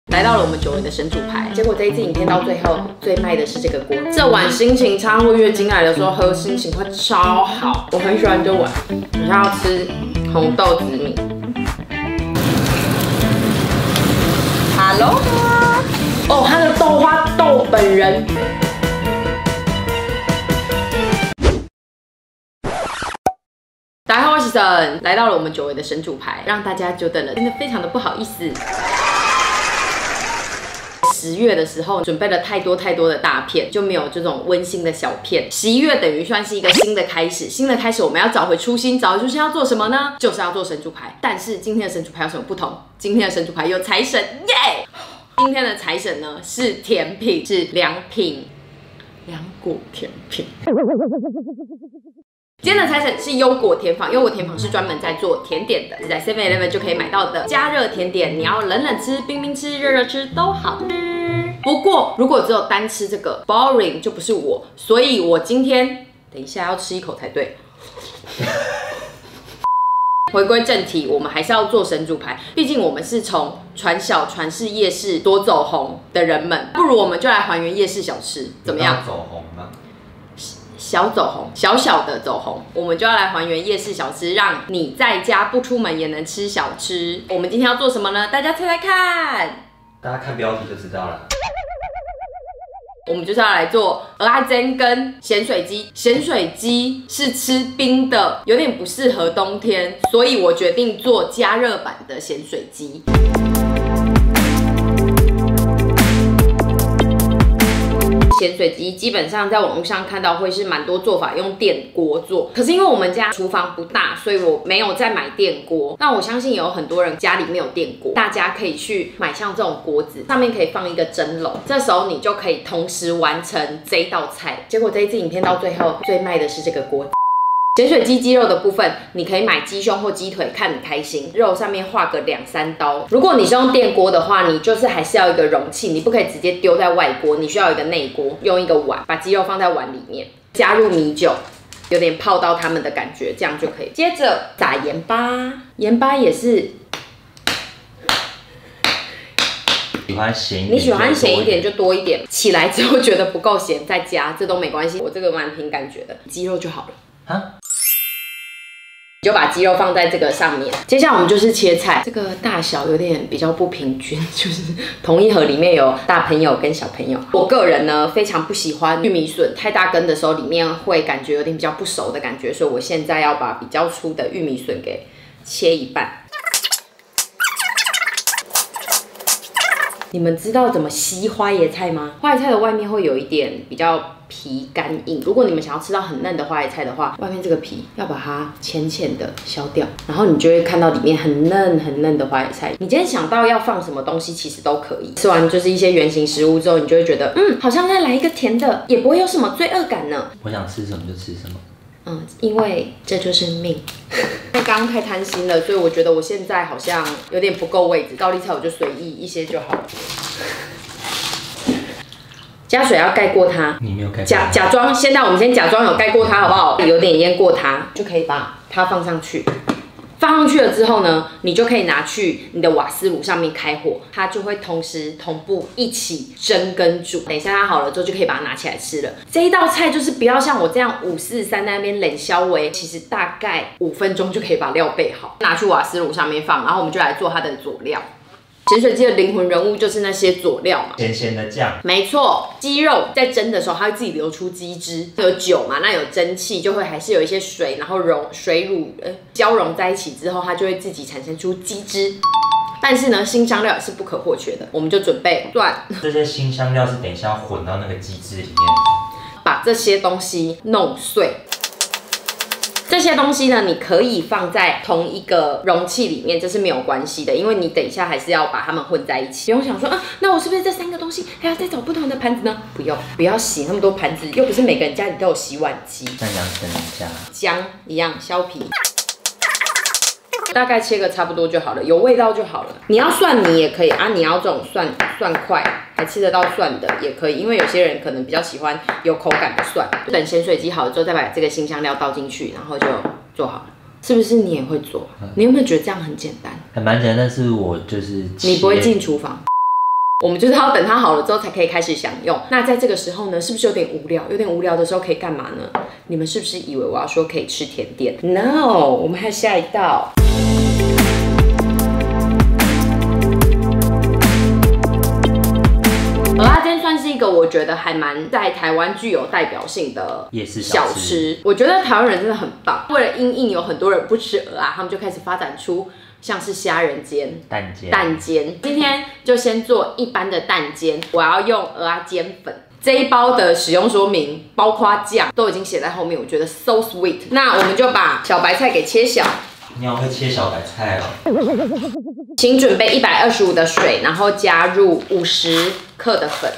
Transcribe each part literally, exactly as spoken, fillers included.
来到了我们久违的神主牌，结果这一支影片到最后最卖的是这个锅。这碗心情差或月经来的时候喝，心情会超好。我很喜欢这碗。我现在要吃红豆紫米。Hello， 哦，它的豆花豆本人。大家好，我是神，来到了我们久违的神主牌，让大家久等了，真的非常的不好意思。十月的时候准备了太多太多的大片，就没有这种温馨的小片。十一月等于算是一个新的开始，新的开始我们要找回初心，找回初心要做什么呢？就是要做神主牌。但是今天的神主牌有什么不同？今天的神主牌有财神，耶！今天的财神呢是甜品，是良品，良果甜品。今天的财神是优果甜坊，优果甜坊是专门在做甜点的，是在 seven eleven 就可以买到的加热甜点，你要冷冷吃、冰冰吃、热热吃都好吃。不过如果只有单吃这个 boring 就不是我，所以我今天等一下要吃一口才对。回归正题，我们还是要做神主牌，毕竟我们是从传小传市夜市多走红的人们，不如我们就来还原夜市小吃，怎么样？ 走红吗？ 小走红，小小的走红，我们就要来还原夜市小吃，让你在家不出门也能吃小吃。我们今天要做什么呢？大家猜猜看。 大家看标题就知道了。 我们就是要来做蚵仔煎跟咸水鸡。咸水鸡是吃冰的，有点不适合冬天，所以我决定做加热版的咸水鸡。咸水鸡基本上在网络上看到会是蛮多做法，用电锅做。可是因为我们家厨房不大，所以我没有再买电锅。那我相信也有很多人家里没有电锅，大家可以去买像这种锅子，上面可以放一个蒸笼，这时候你就可以同时完成这一道菜。结果这一支影片到最后最卖的是这个锅子。咸水鸡鸡肉的部分，你可以买鸡胸或鸡腿，看你开心。肉上面画个两三刀。如果你是用电锅的话，你就是还是要一个容器，你不可以直接丢在外锅，你需要一个内锅，用一个碗把鸡肉放在碗里面，加入米酒，有点泡到它们的感觉，这样就可以。接着撒盐巴，盐巴也是。 喜欢咸一点， 你喜欢咸一点就多一点。起来之后觉得不够咸再加，这都没关系。我这个蛮凭感觉的，鸡肉就好了。啊？你就把鸡肉放在这个上面，接下来我们就是切菜。这个大小有点比较不平均，就是同一盒里面有大朋友跟小朋友。我个人呢非常不喜欢玉米笋太大根的时候，里面会感觉有点比较不熟的感觉，所以我现在要把比较粗的玉米笋给切一半。你们知道怎么吸花椰菜吗？花椰菜的外面会有一点比较皮干硬，如果你们想要吃到很嫩的花椰菜的话，外面这个皮要把它浅浅的削掉，然后你就会看到里面很嫩很嫩的花椰菜。你今天想到要放什么东西，其实都可以。吃完就是一些原型食物之后，你就会觉得，嗯，好像再来一个甜的，也不会有什么罪恶感呢。 我想吃什么就吃什么。 嗯，因为这就是命。刚刚太贪心了，所以我觉得我现在好像有点不够位置。高丽菜我就随意一些就好了。加水要盖过它， 你没有盖过它。 假假装，现在我们先假装有盖过它，好不好？有点淹过它，就可以把它放上去。放上去了之后呢，你就可以拿去你的瓦斯炉上面开火，它就会同时同步一起蒸跟煮。等一下它好了之后，就可以把它拿起来吃了。这一道菜就是不要像我这样五四三在那边冷消微，其实大概五分钟就可以把料备好，拿去瓦斯炉上面放，然后我们就来做它的佐料。咸水鸡的灵魂人物就是那些佐料嘛， 咸咸的酱， 没错。鸡肉在蒸的时候，它会自己流出鸡汁，有酒嘛，那有蒸汽，就会还是有一些水，然后溶水乳呃交融在一起之后，它就会自己产生出鸡汁。但是呢，辛香料也是不可或缺的，我们就准备蒜。 这些辛香料是等一下要混到那个鸡汁里面， 把这些东西弄碎。这些东西呢，你可以放在同一个容器里面，这是没有关系的，因为你等一下还是要把它们混在一起。不用想说啊，那我是不是这三个东西还要再找不同的盘子呢？不用，不要洗那么多盘子，又不是每个人家里都有洗碗机。 像杨丞琳家姜一样削皮，大概切个差不多就好了，有味道就好了。你要蒜泥也可以啊，你要这种蒜蒜块还吃得到蒜的也可以，因为有些人可能比较喜欢有口感的蒜。等咸水鸡好了之后，再把这个辛香料倒进去，然后就做好了。是不是你也会做？你有没有觉得这样很简单？ 还蛮简单，但是我就是你不会进厨房。 我们就是要等它好了之后才可以开始享用。那在这个时候呢，是不是有点无聊？有点无聊的时候可以干嘛呢？你们是不是以为我要说可以吃甜点 ？No， 我们还有下一道。蚵仔煎算是一个我觉得还蛮在台湾具有代表性的夜市小吃。我觉得台湾人真的很棒。为了因应有很多人不吃蚵仔，他们就开始发展出像是虾仁煎、 蛋煎、 蛋煎。今天就先做一般的蛋煎，我要用蚵仔煎粉。这一包的使用说明，包括酱都已经写在后面，我觉得 so sweet。那我们就把小白菜给切小。 你要会切小白菜哦。 请准备一百二十五的水，然后加入五十克的粉。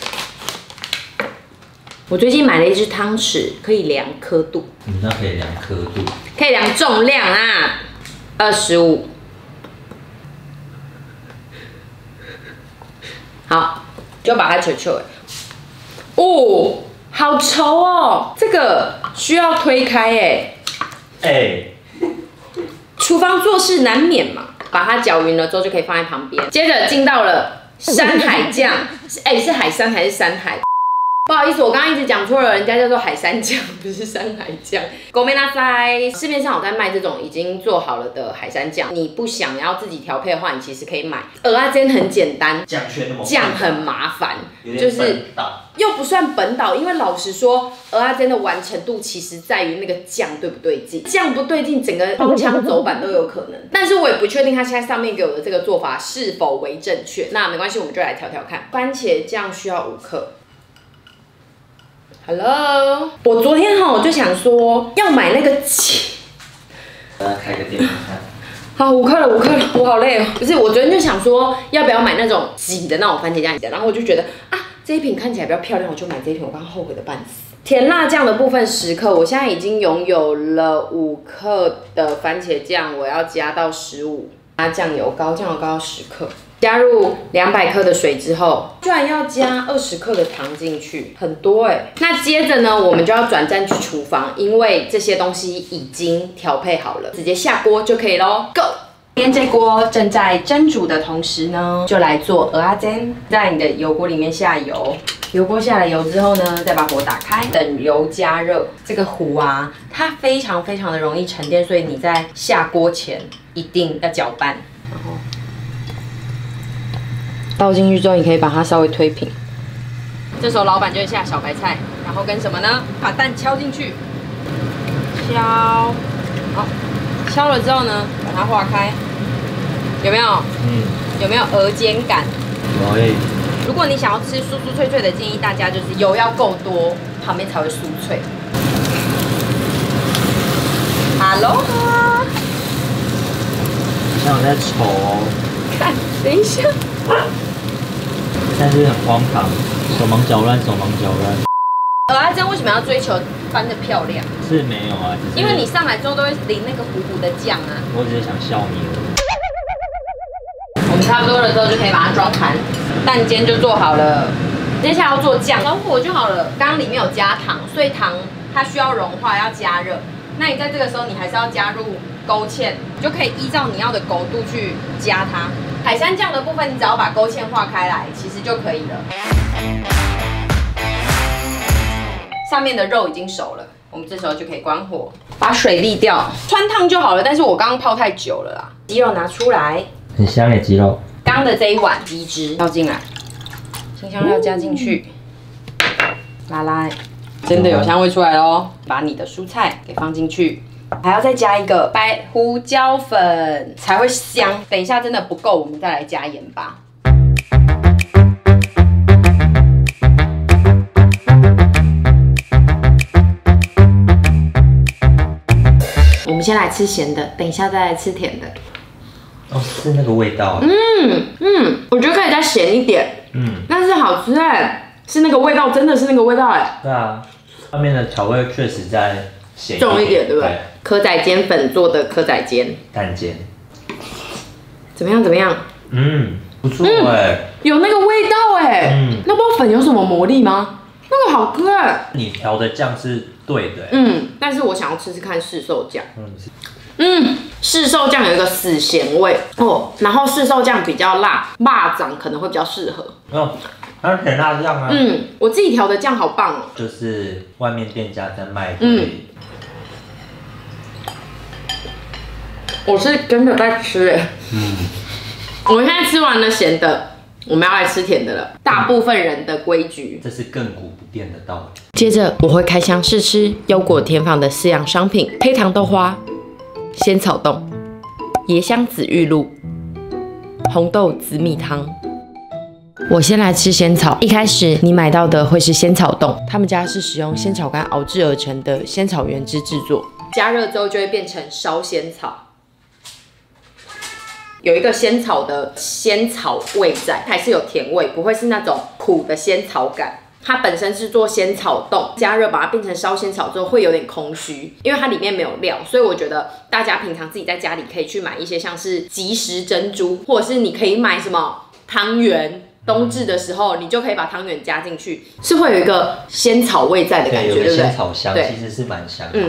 我最近买了一支汤匙，可以量刻度。 你那可以量刻度， 可以量重量啊，二十五。好，就把它球球。哦，好稠哦，这个需要推开哎。 哎、欸。 厨房做事难免嘛，把它搅匀了之后就可以放在旁边。接着进到了山海酱，哎、欸，是海山还是山海？不好意思，我刚刚一直讲错了，人家叫做海山酱，不是山海酱。ごめんなさい。市面上有在卖这种已经做好了的海山酱，你不想要自己调配的话，你其实可以买。蚵仔煎很简单， 酱却那么酱很麻烦， 就是又不算本岛，因为老实说，蚵仔煎的完成度其实在于那个酱对不对劲，酱不对劲，整个荒腔走板都有可能。但是我也不确定它现在上面给我的这个做法是否为正确。那没关系，我们就来调调看。番茄酱需要五克。Hello， 我昨天哈我就想说要买那个挤， 大家开个电风扇。 好，五克了，五克了，我好累哦。不是，我昨天就想说要不要买那种挤的那种番茄酱，然后我就觉得啊这一瓶看起来比较漂亮，我就买这一瓶，我刚后悔的半死。甜辣酱的部分十克，我现在已经拥有了五克的番茄酱，我要加到十五。加酱油膏，酱油膏十克。加入两百克的水之后，居然要加二十克的糖进去，很多哎、欸。那接着呢，我们就要转战去厨房，因为这些东西已经调配好了，直接下锅就可以咯。Go！ 今天这锅正在蒸煮的同时呢，就来做蚵仔煎，在你的油锅里面下油。油锅下了油之后呢，再把火打开，等油加热。这个糊啊，它非常非常的容易沉淀，所以你在下锅前一定要搅拌，然后。倒进去之后，你可以把它稍微推平。这时候老板就会下小白菜，然后跟什么呢？把蛋敲进去，敲，好，敲了之后呢，把它化开，有没有？嗯。有没有鹅煎感？ 有诶。 如果你想要吃酥酥脆脆的，建议大家就是油要够多，旁边才会酥脆。Hello， 像我在瞅哦。 看，等一下。 但是很荒唐，手忙脚乱，手忙脚乱。 蚵仔煎为什么要追求翻得漂亮？ 是没有啊，只是因为你上来之后都会淋那个糊糊的酱啊。 我只是想笑你而已。 我们差不多了之后就可以把它装盘，蛋煎就做好了。接下来要做酱，小火就好了。刚刚里面有加糖，所以糖它需要融化，要加热。那你在这个时候，你还是要加入勾芡，就可以依照你要的勾度去加它。海山酱的部分，你只要把勾芡化开来，其实就可以了。上面的肉已经熟了，我们这时候就可以关火，把水沥掉，汆烫就好了。但是我刚刚泡太久了啦，鸡肉拿出来， 很香的鸡肉。 刚的这一碗鸡汁倒进来，新香料加进去，拉拉，真的有香味出来咯。把你的蔬菜给放进去。还要再加一个白胡椒粉才会香。等一下真的不够，我们再来加盐巴。我们先来吃咸的，等一下再来吃甜的。 哦，是那个味道。 嗯嗯，我觉得可以再咸一点。嗯，但是好吃哎，是那个味道，真的是那个味道哎。 对啊，外面的调味确实在咸重一点，对不对？蚵仔煎粉做的蚵仔煎， 蛋煎， 怎么样？怎么样？ 嗯，不错哎、嗯， 有那个味道哎。嗯，那包粉有什么魔力吗？那个好喝哎。 你调的酱是对的。 嗯，但是我想要吃吃看市售酱。嗯， 嗯，市售酱有一个死咸味哦，然后市售酱比较辣，辣酱可能会比较适合。 哦，它是甜辣酱啊。 嗯，我自己调的酱好棒哦。 就是外面店家在卖的。 嗯，我是真的在吃哎。嗯，我们现在吃完了咸的。我们要来吃甜的了，大部分人的规矩， 这是亘古不变的道理。 接着我会开箱试吃优果甜坊的四样商品：黑糖豆花、仙草冻、椰香紫玉露、红豆紫米汤。我先来吃仙草，一开始你买到的会是仙草冻，他们家是使用仙草干熬制而成的仙草原汁制作，加热之后就会变成烧仙草。有一个仙草的仙草味在，还是有甜味，不会是那种苦的仙草感。它本身是做仙草冻，加热把它变成烧仙草之后会有点空虚，因为它里面没有料，所以我觉得大家平常自己在家里可以去买一些像是即食珍珠，或者是你可以买什么汤圆。冬至的时候，你就可以把汤圆加进去，是会有一个仙草味在的感觉，对不对？ 仙草香其实是蛮香的。嗯，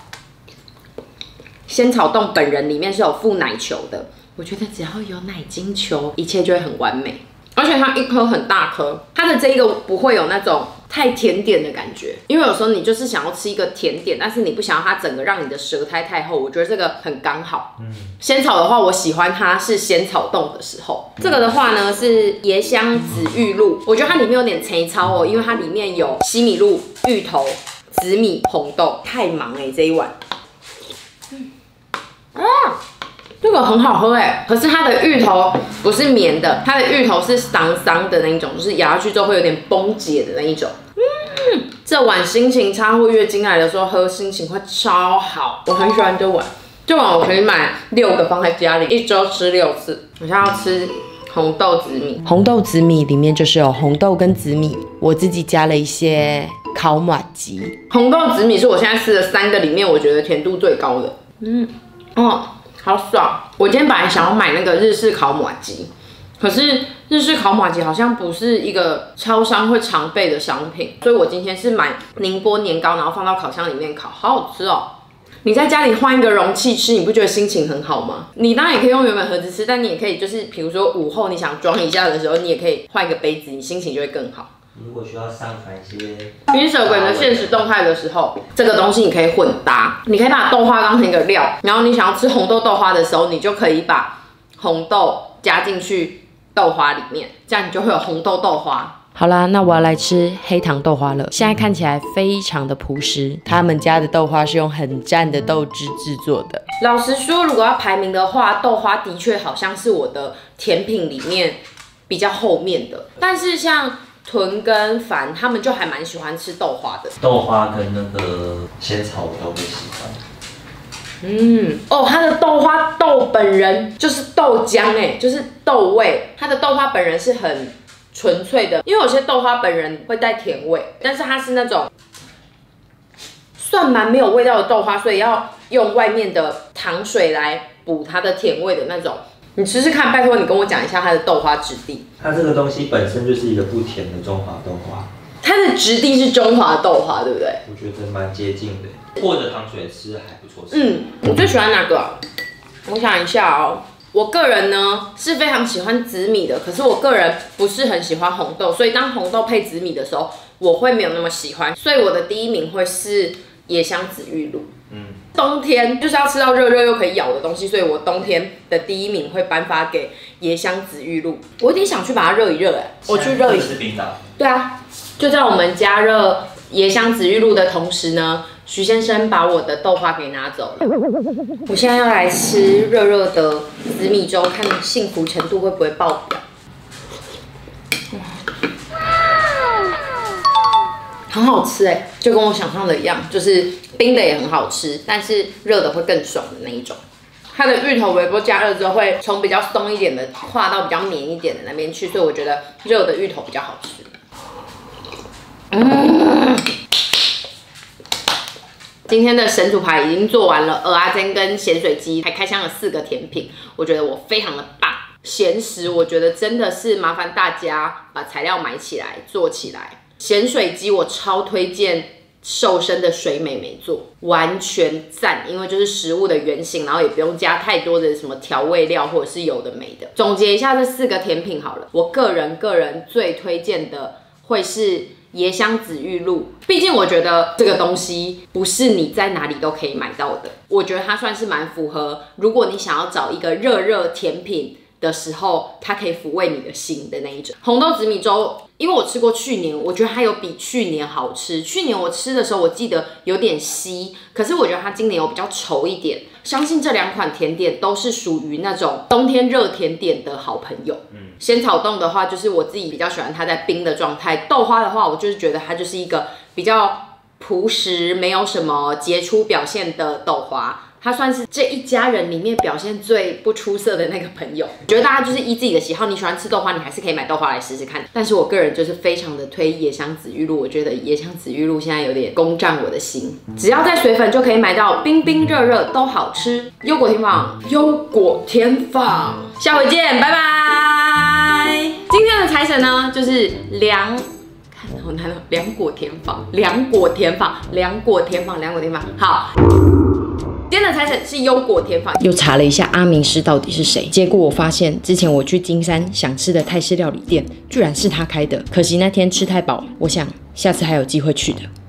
仙草冻本人里面是有附奶球的。我觉得只要有奶精球，一切就会很完美。而且它一颗很大颗，它的这一个不会有那种太甜点的感觉，因为有时候你就是想要吃一个甜点，但是你不想要它整个让你的舌苔太厚，我觉得这个很刚好。嗯，仙草的话，我喜欢它是仙草冻的时候。这个的话呢是椰香紫玉露，我觉得它里面有点粗糙哦，因为它里面有西米露、芋头、紫米、红豆，太忙哎、欸、这一碗。嗯，啊。这个很好喝哎，可是它的芋头不是绵的，它的芋头是桑桑的那一种，就是咬下去之后会有点崩解的那一种。嗯，这碗心情差或月经来的时候喝，心情会超好。我很喜欢这碗，这碗我可以买六个放在家里，一周吃六次。我现在要吃红豆紫米，红豆紫米里面就是有红豆跟紫米，我自己加了一些烤马吉。红豆紫米是我现在吃的三个里面我觉得甜度最高的。嗯，哦。好爽！我今天本来想要买那个日式烤麻糬，可是日式烤麻糬好像不是一个超商会常备的商品，所以我今天是买宁波年糕，然后放到烤箱里面烤，好好吃哦！你在家里换一个容器吃，你不觉得心情很好吗？你当然也可以用原本盒子吃，但你也可以就是，比如说午后你想装一下的时候，你也可以换一个杯子，你心情就会更好。 如果需要上传一些云舍鬼的现实动态的时候，这个东西你可以混搭，你可以把豆花当成一个料，然后你想要吃红豆豆花的时候，你就可以把红豆加进去豆花里面，这样你就会有红豆豆花。好啦，那我要来吃黑糖豆花了。现在看起来非常的朴实，他们家的豆花是用很赞的豆汁制作的。老实说，如果要排名的话，豆花的确好像是我的甜品里面比较后面的，但是像屯跟凡他们就还蛮喜欢吃豆花的， 豆花跟那个仙草我都会喜欢。 嗯，哦，它的豆花豆本人就是豆浆哎，就是豆味，它的豆花本人是很纯粹的，因为有些豆花本人会带甜味，但是它是那种算蛮没有味道的豆花，所以要用外面的糖水来补它的甜味的那种。你试试看，拜托你跟我讲一下它的豆花质地。 它这个东西本身就是一个不甜的中华豆花， 它的质地是中华豆花，对不对？ 我觉得蛮接近的，和着糖水吃还不错吃。 嗯，我最喜欢哪个、啊？我想一下哦，我个人呢是非常喜欢紫米的，可是我个人不是很喜欢红豆，所以当红豆配紫米的时候，我会没有那么喜欢，所以我的第一名会是椰香紫玉露。嗯，冬天就是要吃到热热又可以咬的东西，所以我冬天的第一名会颁发给椰香紫玉露。我有点想去把它热一热，哎，我去热一。 是冰岛。 对啊，就在我们加热椰香紫玉露的同时呢，徐先生把我的豆花给拿走了。我现在要来吃热热的紫米粥，看幸福程度会不会爆表。很好吃哎，就跟我想象的一样，就是冰的也很好吃，但是热的会更爽的那一种。它的芋头微波加热之后，会从比较松一点的化到比较绵一点的那边去，所以我觉得热的芋头比较好吃。嗯，今天的神主牌已经做完了，蚵仔煎跟咸水鸡，还开箱了四个甜品，我觉得我非常的棒。咸食我觉得真的是麻烦大家把材料买起来做起来。咸水鸡我超推荐瘦身的水美眉做，完全赞，因为就是食物的原型，然后也不用加太多的什么调味料或者是有的没的。总结一下这四个甜品好了，我个人个人最推荐的会是椰香紫玉露，毕竟我觉得这个东西不是你在哪里都可以买到的，我觉得它算是蛮符合，如果你想要找一个热热甜品的时候，它可以抚慰你的心的那一种。红豆紫米粥，因为我吃过去年，我觉得它有比去年好吃。去年我吃的时候，我记得有点稀，可是我觉得它今年有比较稠一点。相信这两款甜点都是属于那种冬天热甜点的好朋友。嗯，仙草冻的话，就是我自己比较喜欢它在冰的状态。豆花的话，我就是觉得它就是一个比较朴实，没有什么杰出表现的豆花。他算是这一家人里面表现最不出色的那个朋友。我觉得大家就是依自己的喜好，你喜欢吃豆花，你还是可以买豆花来试试看。但是我个人就是非常的推椰香紫玉露，我觉得椰香紫玉露现在有点攻占我的心。只要在水粉就可以买到，冰冰热热都好吃。优果甜坊，优果甜坊，下回见，拜拜。今天的财神呢，就是凉。好难哦，凉果甜坊，凉果甜坊，凉果甜坊，凉果甜坊。好，今天的财神是优果甜坊。又查了一下阿明师到底是谁，结果我发现之前我去金山想吃的泰式料理店，居然是他开的。可惜那天吃太饱，我想下次还有机会去的。